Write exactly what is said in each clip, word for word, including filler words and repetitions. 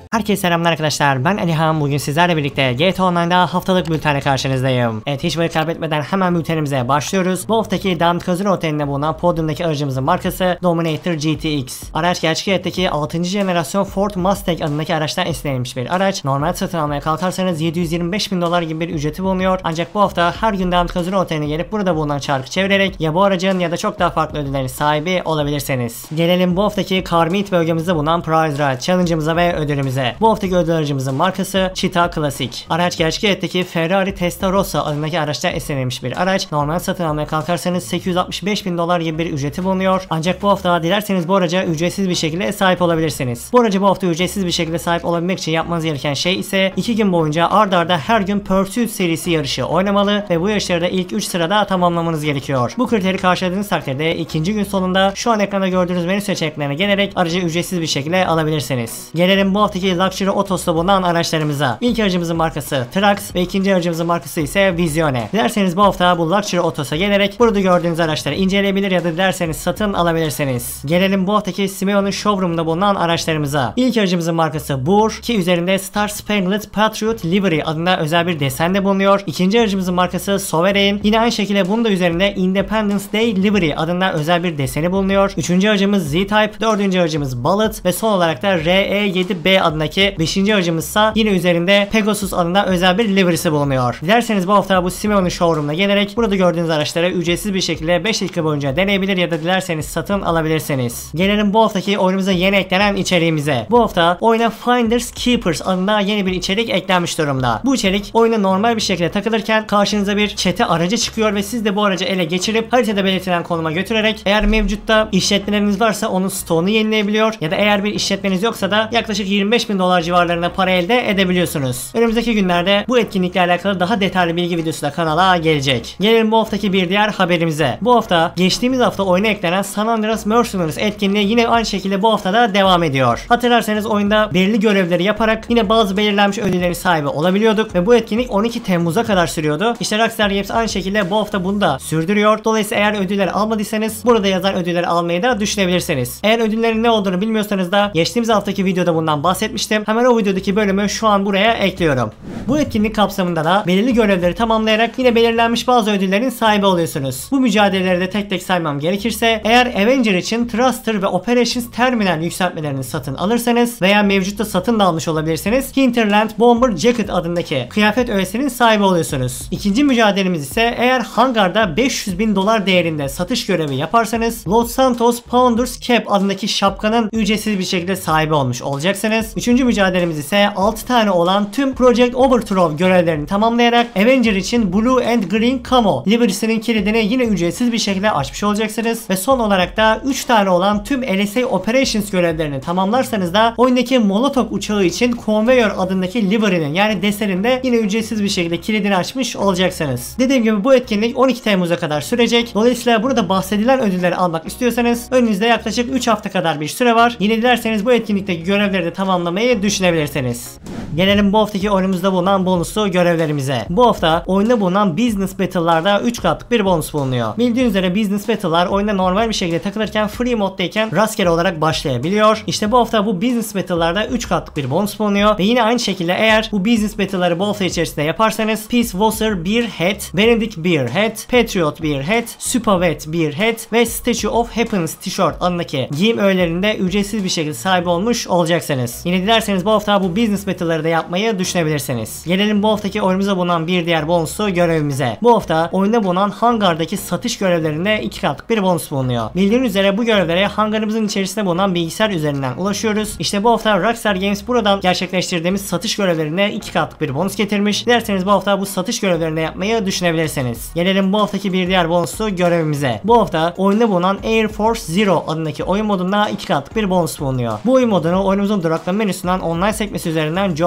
Herkese selamlar arkadaşlar, ben Alihan. Bugün sizlerle birlikte G T A Online'da haftalık bültenle karşınızdayım. Evet, hiç vakit kaybetmeden hemen bültenimize başlıyoruz. Bu haftaki Diamond Casino Oteli'nde bulunan podyumdaki aracımızın markası Dominator G T X. Araç gerçek hayattaki altıncı jenerasyon Ford Mustang adındaki araçtan esinlenmiş bir araç. Normal satın almaya kalkarsanız yedi yüz yirmi beş bin dolar gibi bir ücreti bulunuyor. Ancak bu hafta her gün Diamond Casino Oteli'ne gelip burada bulunan çarkı çevirerek ya bu aracın ya da çok daha farklı ödüllerin sahibi olabilirsiniz. Gelelim bu haftaki Car Meet bölgemizde bulunan Prize Ride Challenge'ımıza ve ödülümüze. Bu haftaki ödül aracımızın markası Cheetah Classic. Araç gerçek hayattaki Ferrari Testarossa adındaki araçtan esinlenmiş bir araç. Normal satın almaya kalkarsanız sekiz yüz altmış beş bin dolar gibi bir ücreti bulunuyor. Ancak bu hafta dilerseniz bu araca ücretsiz bir şekilde sahip olabilirsiniz. Bu araca bu hafta ücretsiz bir şekilde sahip olabilmek için yapmanız gereken şey ise iki gün boyunca ard arda her gün Pursuit serisi yarışı oynamalı ve bu yarışları da ilk üç sırada tamamlamanız gerekiyor. Bu kriteri karşıladığınız takdirde ikinci gün sonunda şu an ekranda gördüğünüz menü seçeneklerine gelerek aracı ücretsiz bir şekilde alabilirsiniz. Gelelim bu haftaki Luxury Autos'ta bulunan araçlarımıza. İlk aracımızın markası Trax ve ikinci aracımızın markası ise Vizione. Dilerseniz bu hafta bu Luxury Autos'a gelerek burada gördüğünüz araçları inceleyebilir ya da dilerseniz satın alabilirsiniz. Gelelim bu haftaki Simeon'un showroom'da bulunan araçlarımıza. İlk aracımızın markası Boor ki üzerinde Star Spangled Patriot Livery adında özel bir desende bulunuyor. İkinci aracımızın markası Sovereign. Yine aynı şekilde bunun da üzerinde Independence Day Livery adında özel bir deseni bulunuyor. Üçüncü aracımız Z-Type. Dördüncü aracımız Bullet ve son olarak da R E yedi B adındaki beşinci aracımızsa yine üzerinde Pegasus adında özel bir livery'si bulunuyor. Dilerseniz bu hafta bu Simeon'un showroom'una gelerek burada gördüğünüz araçları ücretsiz bir şekilde beş dakika boyunca deneyebilir ya da dilerseniz satın alabilirsiniz. Gelelim bu haftaki oyunumuza yeni eklenen içeriğimize. Bu hafta oyuna Finders Keepers adında yeni bir içerik eklenmiş durumda. Bu içerik oyuna normal bir şekilde takılırken karşınıza bir çete aracı çıkıyor ve siz de bu aracı ele geçirip haritada belirtilen konuma götürerek eğer mevcutta işletmeleriniz varsa onun stoğunu yenileyebiliyor ya da eğer bir işletmeniz yoksa da yaklaşık yirmi beş bin dolar civarlarında para elde edebiliyorsunuz. Önümüzdeki günlerde bu etkinlikle alakalı daha detaylı bilgi videosu da kanala gelecek. Gelelim bu haftaki bir diğer haberimize. Bu hafta geçtiğimiz hafta oyuna eklenen San Andreas Mercenaries etkinliği yine aynı şekilde bu haftada devam ediyor. Hatırlarsanız oyunda belirli görevleri yaparak yine bazı belirlenmiş ödüllerin sahibi olabiliyorduk ve bu etkinlik on iki Temmuz'a kadar sürüyordu. İşte Rockstar Games aynı şekilde bu hafta bunu da sürdürüyor. Dolayısıyla eğer ödülleri almadıysanız burada yazan ödülleri almayı da düşünebilirsiniz. Eğer ödüllerin ne olduğunu bilmiyorsanız da geçtiğimiz haftaki videoda bundan bahsetmiştim. Hemen o videodaki bölümü şu an buraya ekliyorum. Bu etkinlik kapsamında da belirli görevleri tamamlayarak yine belirlenmiş bazı ödüllerin sahibi oluyorsunuz. Bu mücadeleleri de tek tek saymam gerekirse eğer Avenger için Thruster ve Operations Terminal yükseltmelerini satın alırsanız veya mevcutta satın da almış olabilirsiniz. Hinterland Bomber Jacket adındaki kıyafet öğesinin sahibi oluyorsunuz. İkinci mücadelemiz ise eğer hangarda beş yüz bin dolar değerinde satış görevi yaparsanız Los Santos Pounders Cap adındaki şapkanın ücretsiz bir şekilde sahibi olmuş olacaksınız. Üçüncü mücadelemiz ise altı tane olan tüm Project Overthrow görevlerini tamamlayarak Avenger için Blue and Green Camo livery'sinin kilidini yine ücretsiz bir şekilde açmış olacaksınız ve son olarak da üç tane olan tüm L S A Operations görevlerini tamamlarsanız da oyundaki Molotov uçağı için Conveyor adındaki livery'nin yani desenin de yine ücretsiz bir şekilde kilidini açmış olacaksınız. Dediğim gibi bu etkinlik on iki Temmuz'a kadar sürecek. Dolayısıyla burada bahsedilen ödülleri almak istiyorsanız önünüzde yaklaşık üç hafta kadar bir süre var. Yine dilerseniz bu etkinlikteki görevleri de tamamlamayı düşünebilirsiniz. Gelelim bu haftaki oyunumuzda bulunan bonuslu görevlerimize. Bu hafta oyunda bulunan Business Battle'larda üç katlık bir bonus bulunuyor. Bildiğiniz üzere Business Battle'lar oyunda normal bir şekilde takılırken free moddayken rastgele olarak başlayabiliyor. İşte bu hafta bu Business Battle'larda üç katlık bir bonus bulunuyor ve yine aynı şekilde eğer bu Business Battle'ları bu hafta içerisinde yaparsanız Peace Wasser Beer Hat, Benedict Beer Hat, Patriot Beer Hat, Supervet Beer Hat ve Statue of Happiness Tişört adındaki giyim öğelerinde ücretsiz bir şekilde sahibi olmuş olacaksınız. Yine dilerseniz bu hafta bu Business Battle'ları da yapmayı düşünebilirsiniz. Gelelim bu haftaki oyunumuza bulunan bir diğer bonuslu görevimize. Bu hafta oyunda bulunan hangardaki satış görevlerinde iki katlık bir bonus bulunuyor. Bildiğiniz üzere bu görevlere hangarımızın içerisinde bulunan bilgisayar üzerinden ulaşıyoruz. İşte bu hafta Rockstar Games buradan gerçekleştirdiğimiz satış görevlerine iki katlık bir bonus getirmiş. Dilerseniz bu hafta bu satış görevlerini yapmayı düşünebilirsiniz. Gelelim bu haftaki bir diğer bonuslu görevimize. Bu hafta oyunda bulunan Air Force Zero adındaki oyun modunda iki katlık bir bonus bulunuyor. Bu oyun modunu oyunumuzun duraklama menüsünden online sekmesi üzerinden Joe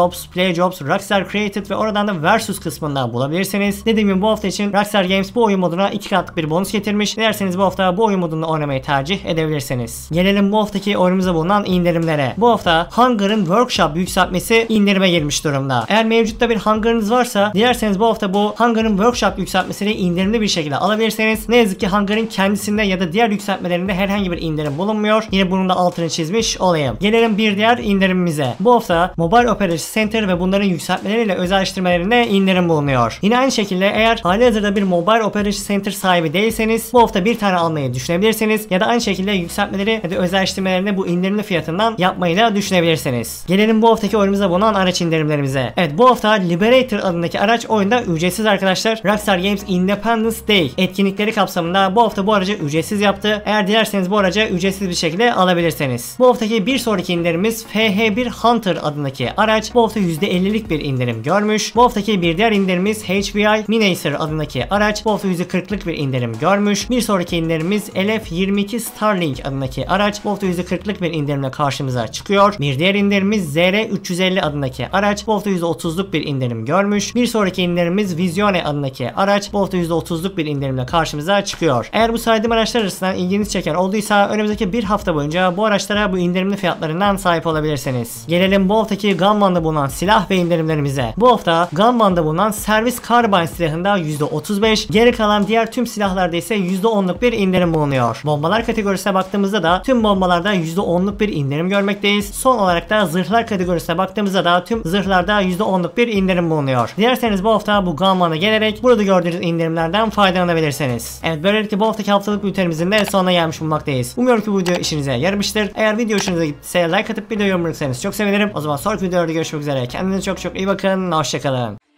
Jobs, Play Jobs, Rockstar Created ve oradan da Versus kısmından bulabilirsiniz. Dediğim gibi bu hafta için Rockstar Games bu oyun moduna iki katlık bir bonus getirmiş. Dilerseniz bu hafta bu oyun modunda oynamayı tercih edebilirsiniz. Gelelim bu haftaki oyunumuza bulunan indirimlere. Bu hafta Hunger'ın Workshop yükseltmesi indirime girmiş durumda. Eğer mevcutta bir Hunger'ınız varsa dilerseniz bu hafta bu Hunger'ın Workshop yükseltmesini indirimli bir şekilde alabilirsiniz. Ne yazık ki Hunger'ın kendisinde ya da diğer yükseltmelerinde herhangi bir indirim bulunmuyor. Yine bunun da altını çizmiş olayım. Gelelim bir diğer indirimimize. Bu hafta Mobile Operation Center ve bunların yükseltmeleriyle özelleştirmelerinde indirim bulunuyor. Yine aynı şekilde eğer halihazırda bir Mobile Operation Center sahibi değilseniz bu hafta bir tane almayı düşünebilirsiniz. Ya da aynı şekilde yükseltmeleri ya da özelleştirmelerini bu indirimli fiyatından yapmayı da düşünebilirsiniz. Gelelim bu haftaki oyunumuza bulunan araç indirimlerimize. Evet, bu hafta Liberator adındaki araç oyunda ücretsiz arkadaşlar. Rockstar Games Independence Day etkinlikleri kapsamında bu hafta bu aracı ücretsiz yaptı. Eğer dilerseniz bu aracı ücretsiz bir şekilde alabilirsiniz. Bu haftaki bir sonraki indirimimiz F H bir Hunter adındaki araç bu hafta yüzde ellilik bir indirim görmüş. Bu haftaki bir diğer indirimimiz H V I Minacer adındaki araç bu hafta yüzde kırklık bir indirim görmüş. Bir sonraki indirimimiz L F yirmi iki Starlink adındaki araç bu hafta yüzde kırklık bir indirimle karşımıza çıkıyor. Bir diğer indirimimiz Z R üç yüz elli adındaki araç bu hafta yüzde otuzluk bir indirim görmüş. Bir sonraki indirimimiz Visione adındaki araç bu hafta yüzde otuzluk bir indirimle karşımıza çıkıyor. Eğer bu saydığım araçlar arasından ilginizi çeken olduysa önümüzdeki bir hafta boyunca bu araçlara bu indirimli fiyatlarından sahip olabilirsiniz. Gelelim bu haftaki Gunman'da bulunan silah ve indirimlerimize. Bu hafta Gunman'da bulunan servis Carbine silahında yüzde otuz beş, geri kalan diğer tüm silahlarda ise yüzde onluk bir indirim bulunuyor. Bombalar kategorisine baktığımızda da tüm bombalarda yüzde onluk bir indirim görmekteyiz. Son olarak da zırhlar kategorisine baktığımızda da tüm zırhlarda yüzde onluk bir indirim bulunuyor. Dilerseniz bu hafta bu Gunman'a gelerek burada gördüğünüz indirimlerden faydalanabilirsiniz. Evet, böylelikle bu haftaki haftalık bültenimizin de sonuna gelmiş bulunmaktayız. Umuyorum ki bu video işinize yaramıştır. Eğer video hoşunuza gittiyse like atıp video yorum bırakırsanız çok sevinirim. O zaman sonraki videolarda görüşmek üzere. Kendinize çok çok iyi bakın. Hoşçakalın.